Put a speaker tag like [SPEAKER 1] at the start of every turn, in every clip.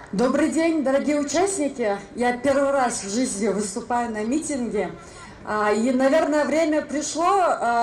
[SPEAKER 1] Добрый день, дорогие участники. Я первый раз в жизни выступаю на митинге. И, наверное, время пришло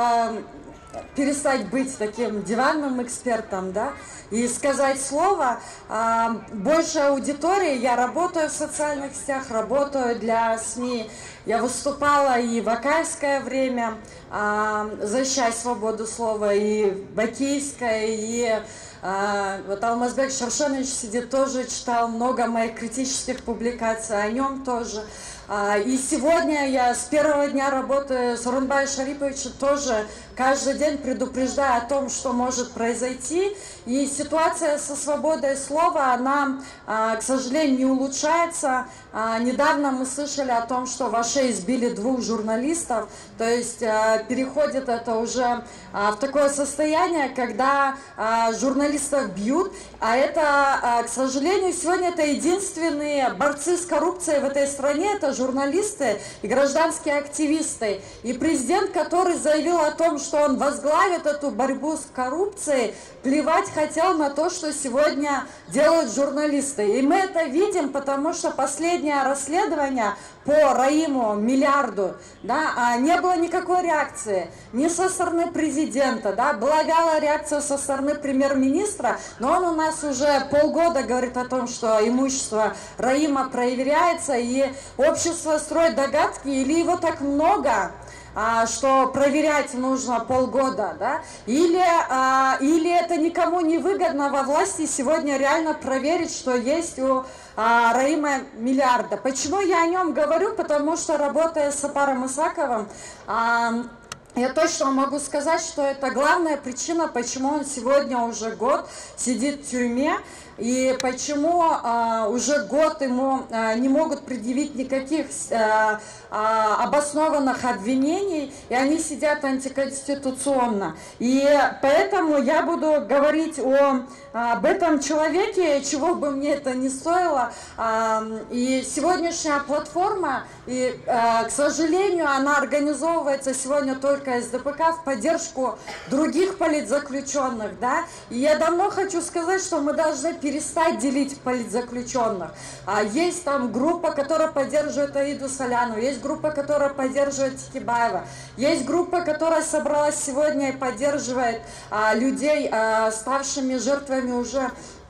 [SPEAKER 1] перестать быть таким диванным экспертом, да, и сказать слово. Больше аудитории. Я работаю в социальных сетях, работаю для СМИ. Я выступала и в Акаевское время, защищая свободу слова, и в Бакийское, и вот Алмазбек Шаршенович сидит, тоже читал много моих критических публикаций о нем тоже. И сегодня я с первого дня работы с Орунбаем Шариповичем тоже каждый день предупреждаю о том, что может произойти. И ситуация со свободой слова, она, к сожалению, не улучшается. Недавно мы слышали о том, что в Аше избили 2 журналистов. То есть переходит это уже в такое состояние, когда журналистов бьют. А это, к сожалению, сегодня это единственные борцы с коррупцией в этой стране. Это журналисты и гражданские активисты. И президент, который заявил о том, что он возглавит эту борьбу с коррупцией, плевать хотел на то, что сегодня делают журналисты. И мы это видим, потому что последнее расследование по Раиму миллиарду, да, не было никакой реакции ни со стороны президента, да, была вялая реакция со стороны премьер-министра, но он у нас уже полгода говорит о том, что имущество Раима проверяется, и общество строит догадки, или его так много, что проверять нужно полгода, да? Или это никому не выгодно во власти сегодня реально проверить, что есть у Раима миллиарда. Почему я о нем говорю? Потому что, работая с Сапаром Исаковым, я точно могу сказать, что это главная причина, почему он сегодня уже год сидит в тюрьме, и почему уже год ему не могут предъявить никаких обоснованных обвинений, и они сидят антиконституционно. И поэтому я буду говорить об этом человеке, чего бы мне это ни стоило. И сегодняшняя платформа, к сожалению, она организовывается сегодня только из ДПК в поддержку других политзаключенных, да. И я давно хочу сказать, что мы должны перестать делить политзаключенных. Есть там группа, которая поддерживает Аиду Соляну, есть группа, которая поддерживает Тикибаева, есть группа, которая собралась сегодня и поддерживает людей, ставшими жертвами уже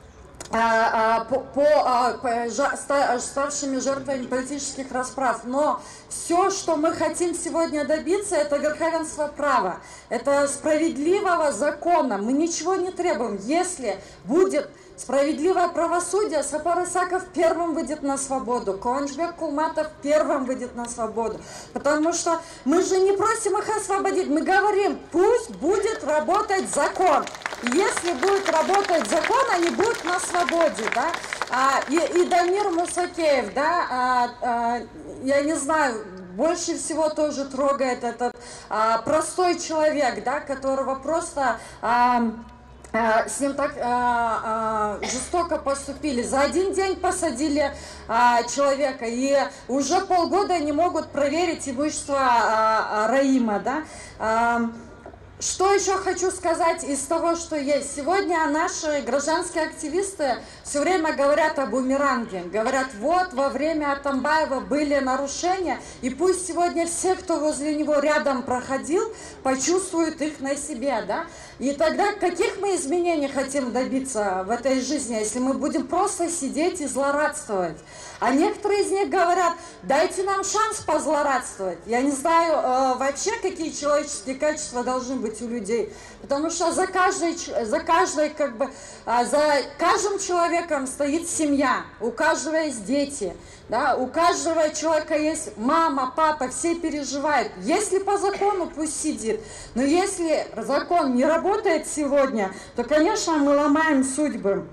[SPEAKER 1] ставшими жертвами политических расправ. Но все, что мы хотим сегодня добиться, это верховенство права, это справедливого закона. Мы ничего не требуем. Если будет справедливое правосудие, Сапар Исаков первым выйдет на свободу, Кылычбек Кулматов первым выйдет на свободу. Потому что мы же не просим их освободить, мы говорим, пусть будет работать закон. Если будет работать закон, они будут на свободе, да? И Дамир Мусакеев, да, я не знаю, больше всего тоже трогает этот простой человек, да, которого просто с ним так жестоко поступили. За один день посадили человека, и уже полгода не могут проверить имущество Раима, да. Что еще хочу сказать из того, что есть? Сегодня наши гражданские активисты все время говорят о бумеранге. Говорят, вот во время Атамбаева были нарушения, и пусть сегодня все, кто возле него рядом проходил, почувствуют их на себе, да? И тогда каких мы изменений хотим добиться в этой жизни, если мы будем просто сидеть и злорадствовать? А некоторые из них говорят, дайте нам шанс позлорадствовать. Я не знаю вообще, какие человеческие качества должны быть у людей. Потому что за каждым человеком стоит семья, у каждого есть дети, да, у каждого человека есть мама, папа, все переживают. Если по закону, пусть сидит. Но если закон не работает сегодня, то, конечно, мы ломаем судьбы.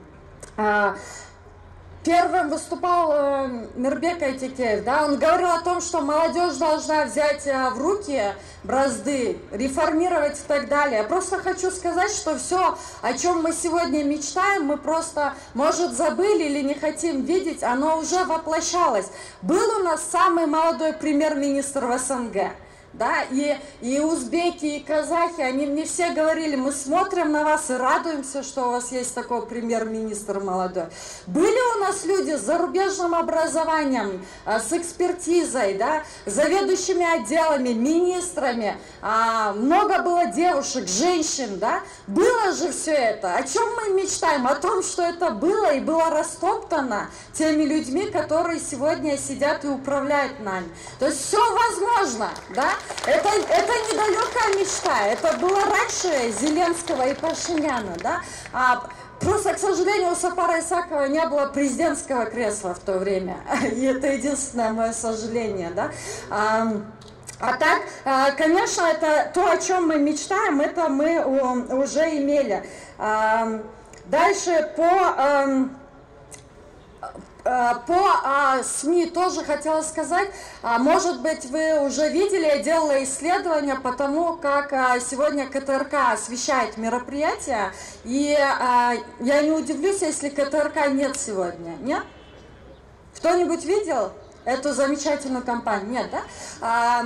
[SPEAKER 1] Первым выступал Мирбек Айтекеев, да, он говорил о том, что молодежь должна взять в руки бразды, реформировать и так далее. Я просто хочу сказать, что все, о чем мы сегодня мечтаем, мы просто, может, забыли или не хотим видеть, оно уже воплощалось. Был у нас самый молодой премьер-министр в СНГ. Да, и узбеки, и казахи, они мне все говорили, мы смотрим на вас и радуемся, что у вас есть такой премьер-министр молодой. Были у нас люди с зарубежным образованием, с экспертизой, да, заведующими отделами, министрами, много было девушек, женщин, да, было же все это. О чем мы мечтаем? О том, что это было и было растоптано теми людьми, которые сегодня сидят и управляют нами. То есть все возможно, да. Это недалекая мечта, это было раньше Зеленского и Пашиняна, да? Просто, к сожалению, у Сапара Исакова не было президентского кресла в то время, и это единственное мое сожаление, да? А так, конечно, это то, о чем мы мечтаем, это мы уже имели. Дальше по СМИ тоже хотела сказать, может быть, вы уже видели, я делала исследование по тому, как сегодня КТРК освещает мероприятия, и я не удивлюсь, если КТРК нет сегодня, нет? Кто-нибудь видел эту замечательную компанию? Нет, да?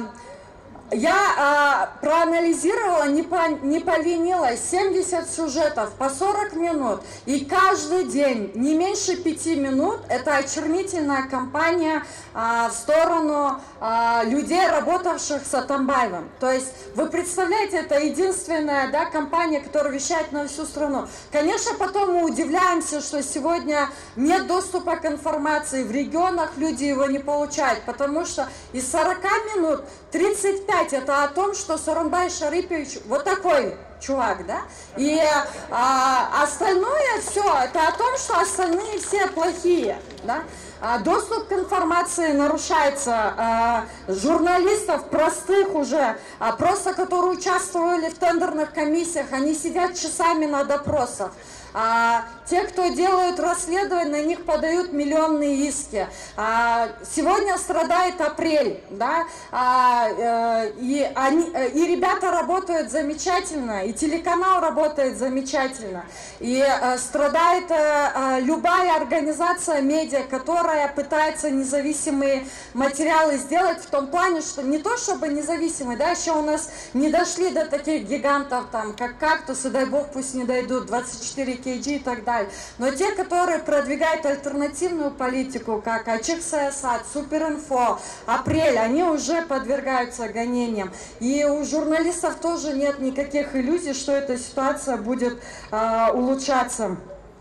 [SPEAKER 1] Я проанализировала, не поленилась, 70 сюжетов по 40 минут, и каждый день не меньше 5 минут это очернительная кампания в сторону людей, работавших с Атамбаевым. То есть вы представляете, это единственная, да, компания, которая вещает на всю страну. Конечно, потом мы удивляемся, что сегодня нет доступа к информации, в регионах люди его не получают, потому что из 40 минут 35 это о том, что Сооронбай Шарыпович вот такой чувак, да, и остальное все, это о том, что остальные все плохие, да. Доступ к информации нарушается, журналистов простых уже, просто которые участвовали в тендерных комиссиях, они сидят часами на допросах. Те, кто делают расследования, на них подают миллионные иски. Сегодня страдает Апрель, да, и ребята работают замечательно, и телеканал работает замечательно, и страдает любая организация медиа, которая пытается независимые материалы сделать в том плане, что не то чтобы независимые, да, еще у нас не дошли до таких гигантов, там, как «Кактус», и дай бог пусть не дойдут, 24 KG и так далее. Но те, которые продвигают альтернативную политику, как Ачик Саясат, Суперинфо, Апрель, они уже подвергаются гонениям. И у журналистов тоже нет никаких иллюзий, что эта ситуация будет улучшаться.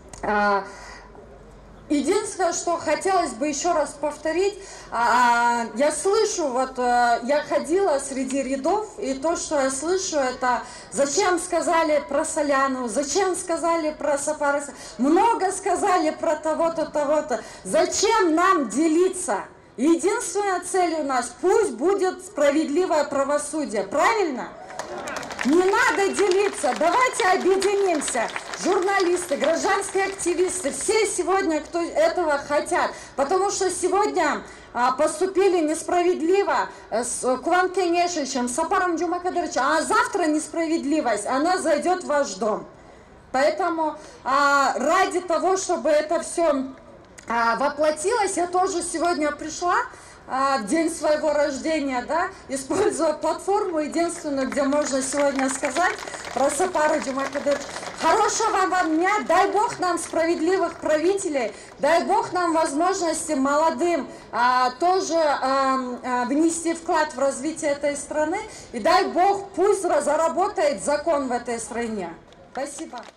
[SPEAKER 1] Единственное, что хотелось бы еще раз повторить, я слышу, вот я ходила среди рядов, и то, что я слышу, это зачем сказали про Соляну, зачем сказали про Сапара, много сказали про того-то, того-то, зачем нам делиться? Единственная цель у нас, пусть будет справедливое правосудие, правильно? Не надо делиться, давайте объединимся. Журналисты, гражданские активисты, все сегодня, кто этого хотят, потому что сегодня поступили несправедливо с Кулан Кенешичем, с Сапаром Джумакадыровичем, а завтра несправедливость, она зайдет в ваш дом. Поэтому ради того, чтобы это все воплотилось, я тоже сегодня пришла в день своего рождения, да, используя платформу единственную, где можно сегодня сказать про Сапару Джумакадыровича. Хорошего вам дня, дай Бог нам справедливых правителей, дай Бог нам возможности молодым тоже внести вклад в развитие этой страны, и дай Бог пусть заработает закон в этой стране. Спасибо.